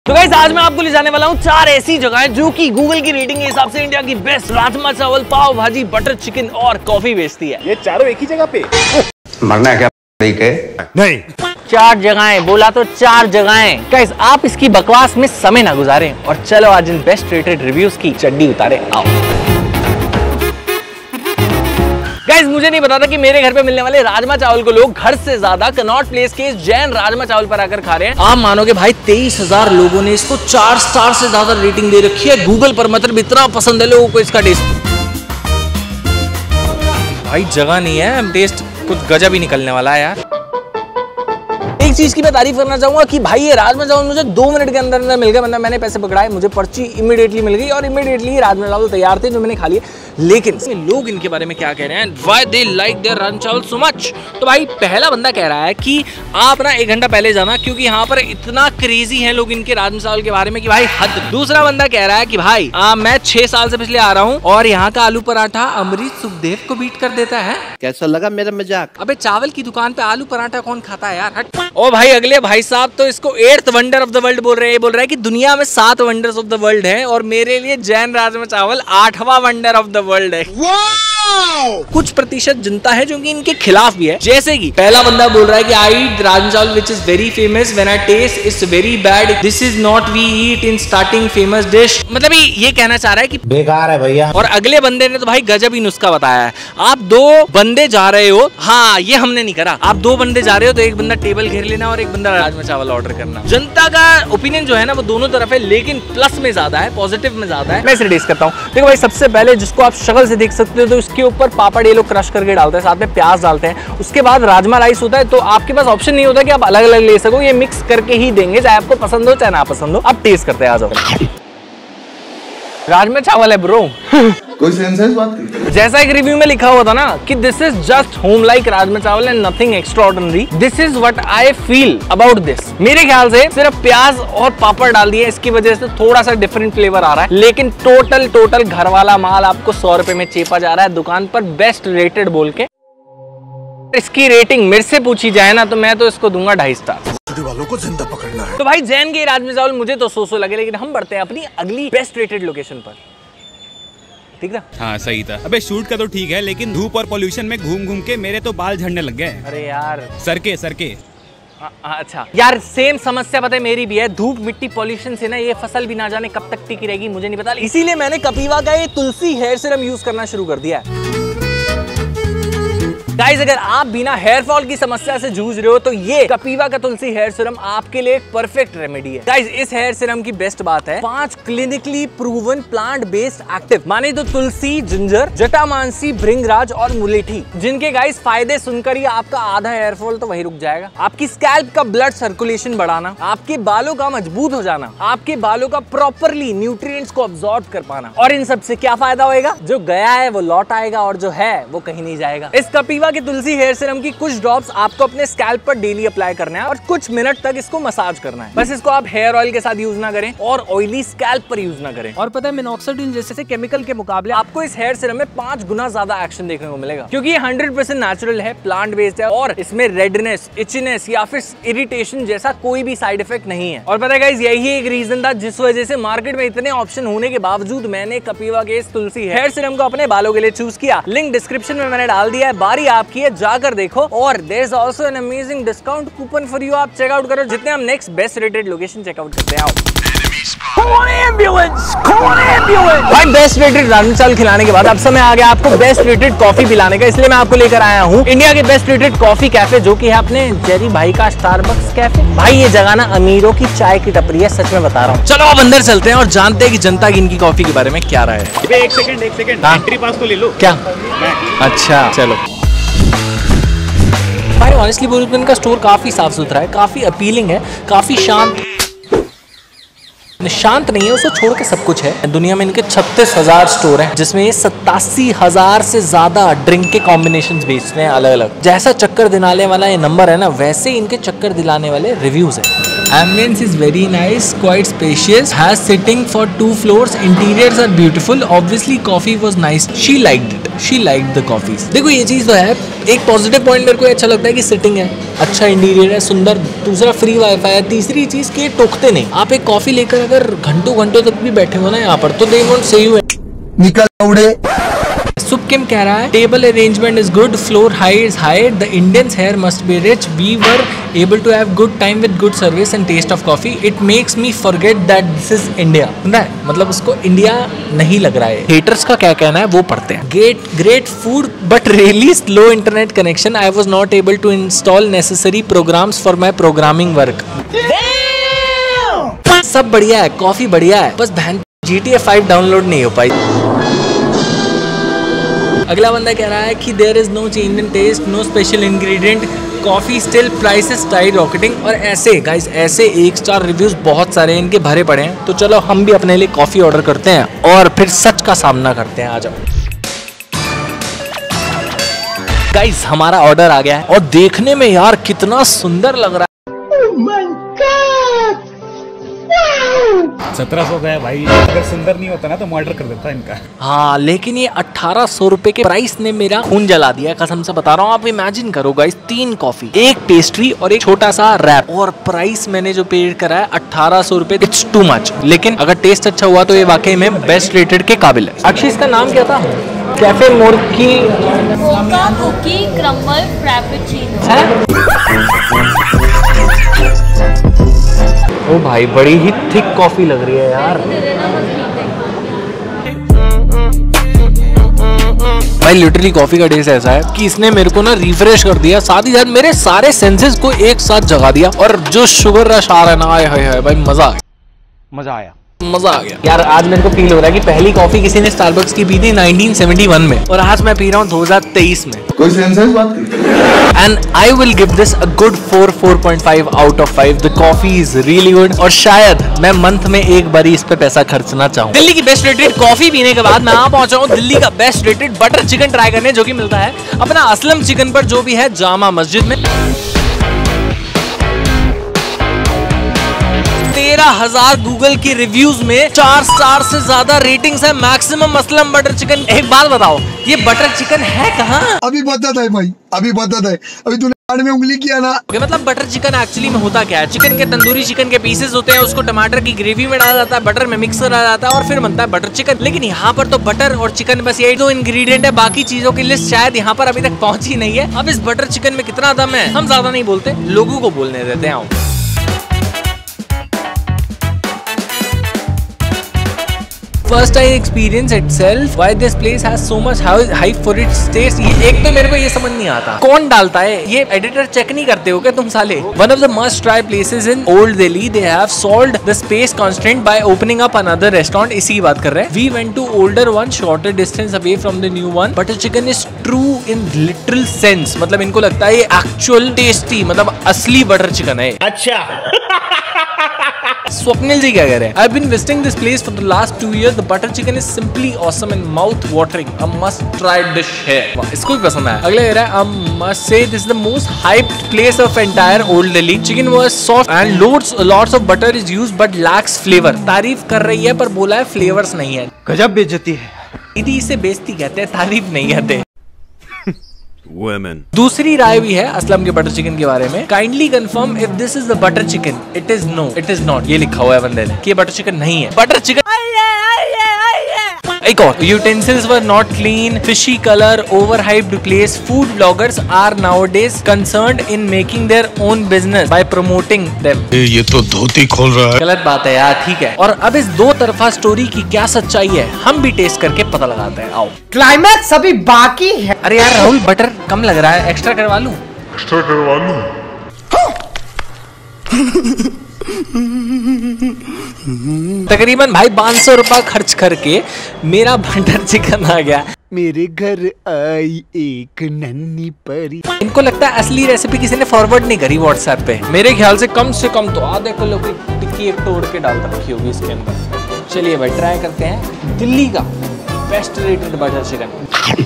तो गाइस आज मैं आपको ले जाने वाला हूँ 4 ऐसी जगहें जो कि गूगल की रेटिंग के हिसाब से इंडिया की बेस्ट राजमा चावल, पाव भाजी, बटर चिकन और कॉफी बेचती है। ये चारों एक ही जगह पे? मरना है क्या? नहीं 4 जगहें बोला तो 4 जगहें। गाइस आप इसकी बकवास में समय ना गुजारें और चलो आज इन बेस्ट रेटेड रिव्यूज की चड्डी उतारे। आओ गाइस मुझे नहीं पता था कि मेरे घर पे मिलने वाले राजमा चावल को लोग घर से ज्यादा कनॉट प्लेस के जैन राजमा चावल पर आकर खा रहे हैं। आप मानोगे भाई 23,000 लोगों ने इसको 4 स्टार से ज्यादा रेटिंग दे रखी है गूगल पर। मतलब इतना पसंद है लोगों को इसका टेस्ट। भाई जगह नहीं है, टेस्ट कुछ गजब ही निकलने वाला है यार। एक चीज की मैं तारीफ करना चाहूंगा कि भाई ये राजमा चावल मुझे 2 मिनट के अंदर मिल गया। मतलब मैंने पैसे पकड़ाए, मुझे पर्ची इमीडिएटली मिल गई और इमीडिएटली राजमा चावल तैयार थे जो मैंने खा लिए। लेकिन लोग इनके बारे में क्या कह रहे हैं, why they like their rajma chawal so much. तो भाई पहला बंदा कह रहा है कि आप ना 1 घंटा पहले जाना क्योंकि यहाँ पर इतना क्रेजी है लोग इनके राजमा चावल के बारे में कि भाई हद। दूसरा बंदा कह रहा है कि भाई मैं 6 साल से पिछले आ रहा हूँ और यहाँ का आलू पराठा अमरीश सुखदेव को बीट कर देता है। कैसा लगा मेरा मजाक? अबे चावल की दुकान पे आलू पराठा कौन खाता है यार, हट। ओ भाई अगले भाई साहब तो इसको 8th wonder of the world बोल रहे हैं। बोल रहे हैं कि दुनिया में 7 वंडर्स ऑफ द वर्ल्ड है और मेरे लिए जैन राजमा चावल 8वां वंडर ऑफ द वर्ल्ड है। कुछ प्रतिशत जनता है जो कि इनके खिलाफ भी है। जैसे कि पहला बंदा बोल रहा है कि आई eat rajma chawal which is very famous, when I taste it's very bad, this is not we eat in starting famous dish. मतलब ये कहना चाह रहा है कि बेकार है भैया। और अगले बंदे ने तो भाई गजब ही नुस्खा बताया है। आप 2 बंदे जा रहे हो, हाँ ये हमने नहीं करा, आप 2 बंदे जा रहे हो तो एक बंदा टेबल घेर लेना और एक बंदा राजमा चावल ऑर्डर करना। जनता का ओपिनियन जो है ना वो दोनों तरफ है, लेकिन प्लस में ज्यादा है, पॉजिटिव में ज्यादा है। मैं इसे टेस्ट करता हूँ। देखो भाई सबसे पहले जिसको आप शक्ल से देख सकते हो तो इसके ऊपर पापड़ ये लोग क्रश करके डालते हैं, साथ में प्याज डालते हैं। उसके बाद राजमा राइस होता है, तो आपके पास ऑप्शन नहीं होता कि आप अलग अलग ले सको, ये मिक्स करके ही देंगे चाहे आपको पसंद हो चाहे ना पसंद हो। अब टेस्ट करते हैं, आ जाओ। राजमा चावल है ब्रो। कोई सेंस है इस बात की? जैसा एक रिव्यू में लिखा हुआ था ना कि this is just home like rajma chawal and nothing extraordinary, this is what I feel about this. मेरे ख्याल से सिर्फ प्याज और पापड़ डाल दिए, इसकी वजह से थोड़ा सा डिफरेंट फ्लेवर आ रहा है, लेकिन टोटल घर वाला माल आपको 100 रुपए में चेपा जा रहा है दुकान पर बेस्ट रेटेड बोल के। इसकी रेटिंग मेरे से पूछी जाए ना तो मैं तो इसको दूंगा 2.5 स्टार। वालों को जिंदा पकड़ना है। तो भाई जैन के राजमा चावल मुझे तो सो लगे, लेकिन हम बढ़ते हैं अपनी अगली बेस्ट रेटेड लोकेशन पर। ठीक था? हाँ सही था। अबे शूट का तो ठीक है, लेकिन धूप और पोल्यूशन में घूम घूम के मेरे तो बाल झड़ने लग गए। अरे यार सर के अच्छा यार सेम समस्या पता है मेरी भी है। धूप मिट्टी पॉल्यूशन से ना ये फसल भी ना जाने कब तक टिकी रहेगी मुझे नहीं पता, इसीलिए मैंने कपीवा का ये तुलसी हेयर सीरम यूज करना शुरू कर दिया है। गाइस अगर आप बिना हेयर फॉल की समस्या से जूझ रहे हो तो ये कपीवा का तुलसी हेयर सीरम आपके लिए एक परफेक्ट रेमेडी है। गाइस इस हेयर सीरम की बेस्ट बात है 5 clinically proven plant based active, माने तो तुलसी, जिंजर, जटामांसी, भृंगराज और मुलेठी, जिनके गाइस फायदे सुनकर ही आपका आधा हेयर फॉल तो वही रुक जाएगा। आपकी स्कैल्प का ब्लड सर्कुलेशन बढ़ाना, आपके बालों का मजबूत हो जाना, आपके बालों का प्रॉपरली न्यूट्रिएंट्स को अब्सॉर्ब कर पाना। और इन सब से क्या फायदा होएगा, जो गया है वो लौट आएगा और जो है वो कहीं नहीं जाएगा। इस कपीवा के तुलसी हेयर सीरम की कुछ ड्रॉप्स आपको अपने स्कैल्प पर डेली अप्लाई करना है और कुछ मिनट तक इसको मसाज करना है। बस इसको आप हेयर ऑयल के साथ यूज ना करें और ऑयली स्कैल्प पर यूज ना करें। और पता है मिनॉक्सिडिल जैसे केमिकल के मुकाबले आपको इस हेयर सीरम में 5 गुना ज्यादा एक्शन देखने को मिलेगा, क्योंकि ये 100% नेचुरल है, प्लांट बेस्ड है और इसमें रेडनेस, इचनेस या फिर इरिटेशन जैसा कोई भी साइड इफेक्ट नहीं है। और पता है गाइस यही एक रीजन था जिस वजह से मार्केट में इतने ऑप्शन होने के बावजूद मैंने कपीवा के इस तुलसी हेयर सीरम को अपने बालों के लिए चूज किया। लिंक डिस्क्रिप्शन में मैंने डाल दिया है, बारी आपकी है, जाकर देखो। और there is also an amazing discount coupon for you, आप चेकआउट करो जितने हम next best rated location checkout करते हैं। आओ भाई बेस्ट रेटेड राजमा चावल खिलाने के बाद अब समय आ गया आपको बेस्ट रेटेड कॉफी पिलाने का, इसलिए मैं आपको लेकर आया हूँ इंडिया के बेस्ट रेटेड कॉफी कैफे, जो कि है अपने जेरी भाई का स्टारबक्स कैफे। भाई ये जगह ना अमीरों की चाय की टपरी है, सच में बता रहा हूँ। चलो अब अंदर चलते हैं और जानते हैं कि जनता की इनकी कॉफी के बारे में क्या राय है। एक सेकंड एंट्री पास तो ले लो। क्या? अच्छा चलो भाई ऑनेस्टली बोलूं तो इनका स्टोर काफी साफ सुथरा है, काफी अपीलिंग है, काफी शांत नहीं है, उसको छोड़ के सब कुछ है। दुनिया में इनके 36,000 स्टोर हैं, जिसमें ये 87,000 से ज्यादा ड्रिंक के कॉम्बिनेशंस बेचते हैं अलग अलग। जैसा चक्कर दिलाने वाला ये नंबर है ना, वैसे इनके चक्कर दिलाने वाले रिव्यूज है। Ambience is very nice, quite spacious, has sitting for 2 floors, interiors are beautiful, obviously coffee was nice, she liked it, she liked the coffees। देखो ये चीज़ तो है, एक पॉजिटिव पॉइंट मेरे को अच्छा लगता है कि सिटिंग है, अच्छा इंटीरियर है, सुंदर, दूसरा फ्री वाईफाई है, तीसरी चीज़ कि टोकते नहीं। आप एक कॉफी लेकर अगर घंटों घंटों तक भी बैठे हो ना यहाँ पर, तो दे वोंट से यू निकल उड़े। सुपकिम कह रहा है table arrangement is good, floor high is high, the Indians here must be rich, we were able to have good time with good service and taste of coffee, it makes me forget that this is India. मतलब उसको India नहीं लग रहा है। Haters का क्या कहना है वो पढ़ते हैं। Great food but really slow internet connection, I was not able to install necessary programs for my programming work. सब बढ़िया है, कॉफी बढ़िया है, बस GTA 5 डाउनलोड नहीं हो पाई। अगला बंदा कह रहा है कि there is no change in taste, no special ingredient, coffee still prices tide rocketing. और ऐसे गाइस, ऐसे 1 स्टार रिव्यूज बहुत सारे इनके भरे पड़े हैं। तो चलो हम भी अपने लिए कॉफी ऑर्डर करते हैं और फिर सच का सामना करते हैं। आ जाओ गाइस, हमारा ऑर्डर आ गया है और देखने में यार कितना सुंदर लग रहा है। 1700 का है भाई, अगर सुंदर नहीं होता ना तो ऑर्डर कर देता इनका। हाँ, लेकिन ये 1800 रुपए के प्राइस ने मेरा खून जला दिया, कसम से बता रहा हूँ। आप इमेजिन करो गाइस, 3 कॉफी, 1 पेस्ट्री और एक छोटा सा रैप, और प्राइस मैंने जो पे करा है 1800 रुपए। It's too much. लेकिन अगर टेस्ट अच्छा हुआ तो ये वाकई में बेस्ट रेटेड के काबिल है। अक्षय, इसका नाम क्या था? कैफे मोर्की मोका कुकी क्रम्बल फ्रैपेचिनो। ओ भाई, बड़ी ही थिक कॉफी लग रही है यार। भाई लिटरली कॉफी का टेस्ट ऐसा है कि इसने मेरे को ना रिफ्रेश कर दिया, साथ ही साथ मेरे सारे सेंसेस को एक साथ जगा दिया। और जो शुगर रश आ रहा है ना, आए हाय भाई, मजा आ गया यार। आज मेरे को फील हो रहा है कि पहली कॉफी किसी ने स्टारबक्स की पी थी 1971 में, और आज मैं पी रहा हूँ 2023 में। कोई सेंस है इस बात की? And I will give this a good 4.5 out of 5। The coffee is really good, और शायद मैं मंथ में एक बार इस पे पैसा खर्चना चाहूँ। दिल्ली की बेस्ट रेटेड कॉफी पीने के बाद मैं यहाँ पहुंचा हूँ दिल्ली का best rated butter chicken try करने, जो कि मिलता है अपना असलम चिकन पर, जो भी है जामा मस्जिद में। 13,000 गूगल की रिव्यूज में 4 स्टार से ज्यादा रेटिंग्स है मैक्सिमम असलम बटर चिकन। एक बात बताओ, ये बटर चिकन है कहाँ? अभी बताता है भाई, अभी बताता है। अभी तूने कान में उंगली किया ना। मतलब बटर चिकन एक्चुअली में होता क्या है? चिकन के तंदूरी चिकन के पीसेस होते हैं, उसको टमाटर की ग्रेवी में डाला जाता है, बटर में मिक्स करा जाता है और फिर बनता है बटर चिकन। लेकिन यहाँ पर तो बटर और चिकन बस यही 2 इंग्रेडिएंट है, बाकी चीजों की लिस्ट शायद यहाँ पर अभी तक पहुंची नहीं है। अब इस बटर चिकन में कितना दम है हम ज्यादा नहीं बोलते, लोगों को बोलने देते हैं। First I experience itself why this place has so much hype for its taste। ये एक तो मेरे को ये समझ नहीं आता कौन डालता है, ये एडिटर चेक नहीं करते हो क्या तुम साले? One of the must try places in Old Delhi, they have solved the space constraint by opening up another restaurant। इसी की बात कर रहे हैं। We went to older one, shorter distance away from the new one। Butter chicken is true in literal sense, मतलब इनको लगता है ये actual tasty, मतलब असली बटर चिकन है। अच्छा स्वप्निल जी क्या कह रहे हैं? I've been visiting this place for the last 2 years. The butter chicken is simply awesome and mouth watering. A must try dish है। इसको भी पसंद आया। अगला कह रहा है I must say this is the most hyped place of entire Old Delhi. Chicken was soft and lots of butter is used but lacks flavor। तारीफ कर रही है पर बोला है फ्लेवर्स नहीं है। गजब बेइज्जती है। इसे बेइज्जती कहते हैं, तारीफ नहीं कहते। दूसरी राय भी है असलम के बटर चिकन के बारे में। Kindly confirm if this is the butter chicken. It is no, it is not. ये लिखा हुआ है बंदे ने कि ये बटर चिकन नहीं है। बटर चिकन एक और, utensils were not clean, fishy colour, overhyped place. Food bloggers are nowadays concerned in making their own business by promoting them. ये तो धोती खोल रहा है। गलत बात है यार, ठीक है। और अब इस 2 तरफा स्टोरी की क्या सच्चाई है हम भी टेस्ट करके पता लगाते हैं। आओ, क्लाइमैक्स अभी बाकी है। अरे यार राहुल, बटर कम लग रहा है, एक्स्ट्रा करवा लूं? तकरीबन भाई 500 रुपया खर्च करके मेरा बटर चिकन आ गया। मेरे घर आई एक नन्ही परी। इनको लगता है असली रेसिपी किसी ने फॉरवर्ड नहीं करी व्हाट्सएप पे। मेरे ख्याल से कम तो आधे किलो की टिक्की एक तोड़ के डाल रखी होगी इसके अंदर। चलिए भाई ट्राई करते हैं दिल्ली का बेस्ट रेटेड बटर चिकन।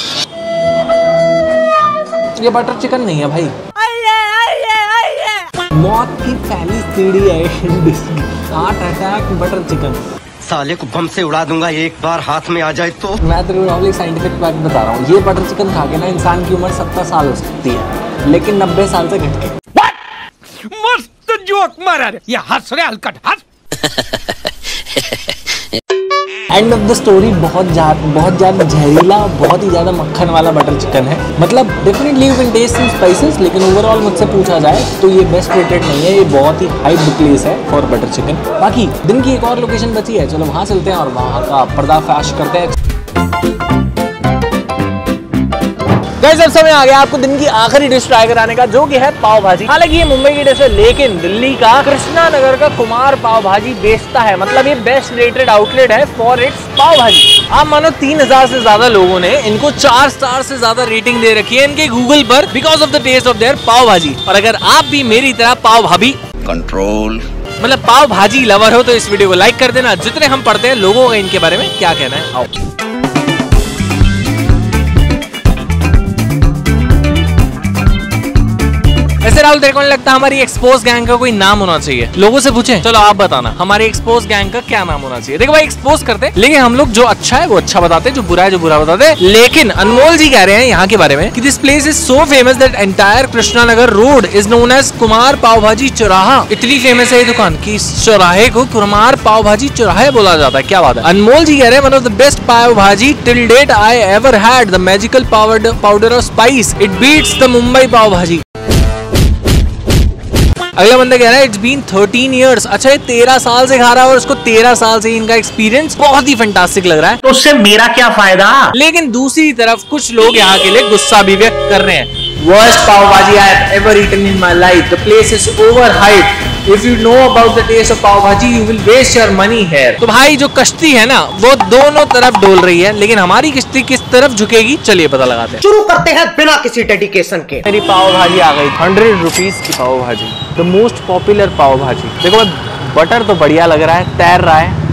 ये बटर चिकन नहीं है भाई। मौत की पहली सीढ़ी है हार्ट अटैक बटर चिकन। साले को बम से उड़ा दूंगा एक बार हाथ में आ जाए तो। मैं तेरे को एक साइंटिफिक फैक्ट बता रहा हूँ, ये बटर चिकन खा के ना इंसान की उम्र 70 साल हो सकती है, लेकिन 90 साल से घट के। मस्त जोक मारा रे, ये हंस रहे हलकट हंस। एंड ऑफ द स्टोरी बहुत ज्यादा जहरीला, बहुत ही ज्यादा मक्खन वाला बटर चिकन है। मतलब definitely you can taste some spices, लेकिन ओवरऑल मुझसे पूछा जाए तो ये बेस्ट रेटेड नहीं है, ये बहुत ही हाइप प्लेस है फॉर बटर चिकन। बाकी दिन की एक और लोकेशन बची है, चलो वहां चलते हैं और वहां का पर्दाफाश करते हैं। गाइस अब समय आ गया आपको दिन की आखिरी डिश ट्राई कराने का, जो कि है पाव भाजी। हालांकि ये मुंबई की डिश है, लेकिन दिल्ली का कृष्णा नगर का कुमार पाव भाजी बेचता है। मतलब ये बेस्ट रेटेड आउटलेट है फॉर इट्स पाव भाजी। आप मानो 3000 से ज्यादा लोगों ने इनको 4 स्टार से ज्यादा रेटिंग दे रखी है इनके गूगल पर, because of the taste of their pav bhaji. और अगर आप भी मेरी तरह पाव भाभी कंट्रोल मतलब पाव भाजी लवर हो तो इस वीडियो को लाइक कर देना। जितने हम पढ़ते हैं लोगों का इनके बारे में क्या कहना है, आओ। वैसे राहुल तेरे को नहीं लगता हमारी एक्सपोज गैंग का कोई नाम होना चाहिए? लोगों से पूछे, चलो आप बताना हमारी एक्सपोज गैंग का क्या नाम होना चाहिए। देखो भाई एक्सपोज करते लेकिन हम लोग जो अच्छा है वो अच्छा बताते, जो बुरा है जो बुरा बताते। लेकिन अनमोल जी कह रहे हैं यहाँ के बारे में कि this place is so famous that entire Krishna Nagar road is known as Kumar pav bhaji chauraha. इतनी फेमस है ये दुकान कि इस चौराहे को कुमार पाव भाजी चौराहे बोला जाता है। क्या बात है। अनमोल जी कह रहे हैं one of the best pav bhaji till date I ever had, the magical powder of spice, it beats the Mumbai pav bhaji. अगला बंदा कह रहा है इट्स बीन 13 इयर्स। अच्छा ये 13 साल से खा रहा है और उसको 13 साल से इनका एक्सपीरियंस बहुत ही फैंटास्टिक लग रहा है, तो उससे मेरा क्या फायदा। लेकिन दूसरी तरफ कुछ लोग यहाँ के लिए गुस्सा भी व्यक्त कर रहे हैं। Worst पाव भाजी I have ever eaten in my life. The place is overhyped. If you know about the taste of पाव भाजी, you will waste your money here. तो भाई जो कश्ती है ना वो दोनों तरफ डोल रही है, लेकिन हमारी कश्ती किस तरफ झुकेगी चलिए पता लगाते हैं। शुरू करते हैं बिना किसी डेडिकेशन के। मेरी पाव भाजी आ गई 100 रुपीज की पाव भाजी, द मोस्ट पॉपुलर पाव भाजी। देखो बटर तो बढ़िया लग रहा है, तैर रहा है।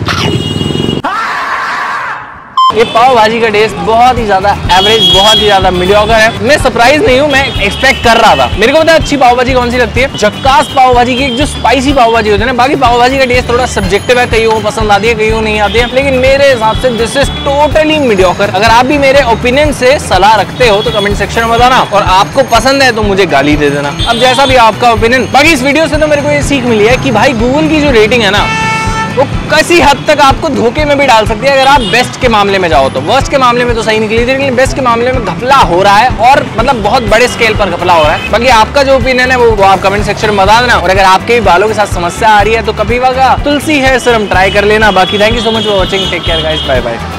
ये पाव भाजी का टेस्ट बहुत ही ज्यादा एवरेज, बहुत ही ज्यादा मीडियोकर है। मैं सरप्राइज नहीं हूँ, मैं एक्सपेक्ट कर रहा था। मेरे को पता है अच्छी पाव भाजी कौन सी लगती है, झक्कास पाव भाजी की जो स्पाइसी पाव भाजी होती है ना। बाकी पाव भाजी का टेस्ट थोड़ा सब्जेक्टिव है, कईयों को पसंद आती है कईयों को नहीं आती है, लेकिन मेरे हिसाब से दिस इज टोटली मीडियोकर। अगर आप भी मेरे ओपिनियन से सलाह रखते हो तो कमेंट सेक्शन में बताना, और आपको पसंद है तो मुझे गाली दे देना। अब जैसा भी आपका ओपिनियन। बाकी इस वीडियो से तो मेरे को ये सीख मिली है कि भाई गूगल की जो रेटिंग है ना वो किसी हद तक आपको धोखे में भी डाल सकती है। अगर आप बेस्ट के मामले में जाओ तो वर्स्ट के मामले में तो सही निकली थी, लेकिन बेस्ट के मामले में घपला हो रहा है, और मतलब बहुत बड़े स्केल पर घपला हो रहा है। बाकी आपका जो ओपिनियन है वो आप कमेंट सेक्शन में बता देना। और अगर आपके भी बालों के साथ समस्या आ रही है तो कपीवा का तुलसी हेयर सीरम ट्राई कर लेना। बाकी thank you so much for watching, take care guys, bye bye.